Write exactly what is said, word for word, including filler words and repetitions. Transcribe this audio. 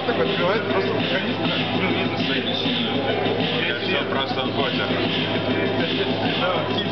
такой открывает просто канистра. Ну, видно, что это все просто в Да,